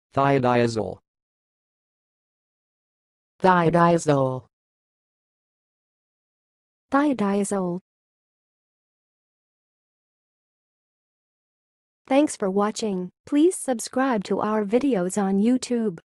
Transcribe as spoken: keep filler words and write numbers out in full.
thiadiazole, thiadiazole, thiadiazole. Thanks for watching. Please subscribe to our videos on YouTube.